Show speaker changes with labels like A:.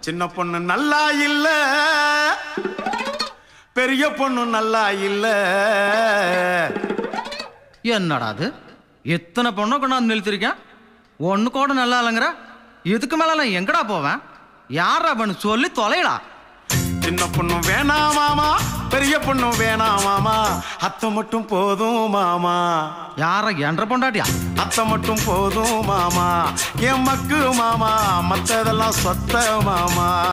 A: சின்ன பொண்ணு நல்லா இல்ல, பெரிய பொண்ணு நல்லா இல்ல.
B: என்னடா அது, எத்தனை பொண்ணை கொண்டாந்து நிறுத்திருக்கேன், ஒண்ணு கூட நல்லா இல்லைங்கிற. இதுக்கு மேல நான் எங்கடா போவேன்? யாரா பண்ணு சொல்லி தொலைடா.
A: சின்ன பொண்ணு வேணாம் மாமா, பெரிய பொண்ணு வேணாம் மாமா, அத்தை மட்டும் போதும் மாமா.
B: யார என்ற பொண்டாட்டியா?
A: அத்தை மட்டும் போதும் மாமா, என் மக்கு மாமா, மத்ததெல்லாம் சொத்த மாமா.